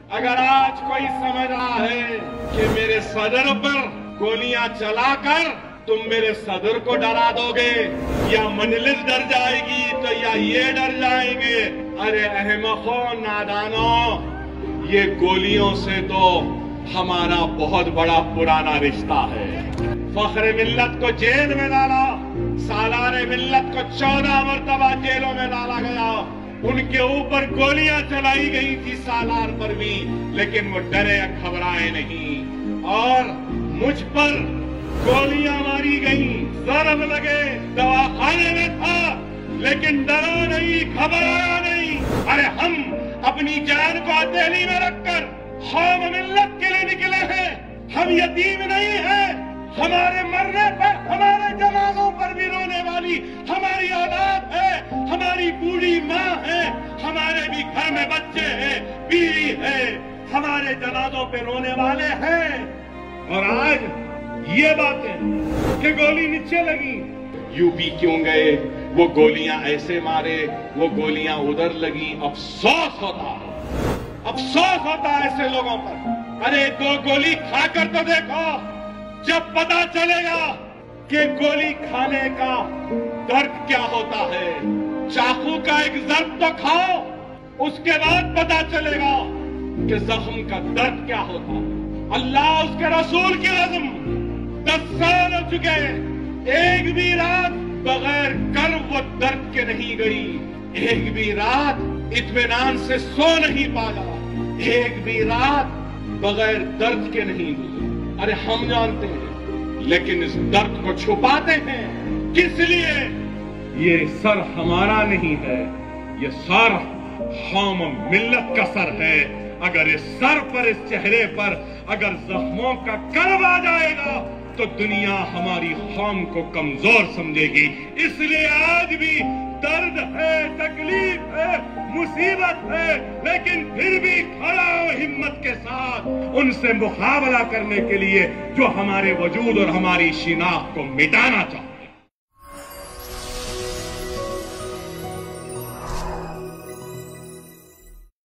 اگر آج کوئی سمجھ رہا ہے کہ میرے صدر پر گولیاں چلا کر تم میرے صدر کو ڈرا دو گے یا مجلس ڈر جائے گی تو یا یہ ڈر جائیں گے، ارے احمقوں، نادانوں، یہ گولیوں سے تو ہمارا بہت بڑا پرانا رشتہ ہے۔ فخر ملت کو جیل میں ڈالا، سالار ملت کو 14 مرتبہ جیلوں میں ڈالا گیا، ان کے اوپر گولیاں چلائی گئی تھی سالار پر بھی، لیکن وہ ڈرے گھبرائے نہیں۔ اور مجھ پر گولیاں ماری گئیں، ضرب لگے، دواخانے میں تھا، لیکن ڈرا نہیں، گھبرایا نہیں۔ ارے ہم اپنی جان کو ہتھیلی میں رکھ کر قوم ملت کے لیے نکلے ہیں، ہم یتیم نہیں ہیں۔ ہمارے مرنے پر، ہمارے جنازوں پر بھی رونے والی ہماری اولاد ہے، ہماری بوڑھی ماں ہے، ہمارے بھی گھر میں بچے ہیں، بیوی ہے، ہمارے جنازوں پہ رونے والے ہیں۔ اور آج یہ باتیں کہ گولی نیچے لگی، یو پی کیوں گئے، وہ گولیاں ایسے مارے، وہ گولیاں ادھر لگی، افسوس ہوتا ہے، افسوس ہوتا ہے ایسے لوگوں پر۔ ارے 2 گولی کھا کر تو دیکھو، جب پتا چلے گا کہ گولی کھانے کا درد کیا ہوتا ہے، چاقو کا ایک ضرب تو کھاؤ، اس کے بعد پتا چلے گا کہ زخم کا درد کیا ہوتا ہے۔ اللہ اس کے رسول کی قسم 10 سال ہو چکے، ایک بھی رات بغیر کرب و درد کے نہیں گئی، ایک بھی رات اطمینان سے سو نہیں پایا، ایک بھی رات بغیر درد کے نہیں گئی۔ ارے ہم جانتے ہیں، لیکن اس درد کو چھپاتے ہیں، کس لیے؟ یہ سر ہمارا نہیں ہے، یہ سر قوم ملت کا سر ہے۔ اگر اس سر پر، اس چہرے پر اگر زخموں کا کرب آ جائے گا تو دنیا ہماری قوم کو کمزور سمجھے گی۔ اس لیے آج بھی درد ہے، تکلیف ہے، مصیبت ہے، لیکن پھر بھی کھڑا ہو ہمت کے ساتھ ان سے مقابلہ کرنے کے لیے جو ہمارے وجود اور ہماری شناخت کو مٹانا چاہتے ہیں۔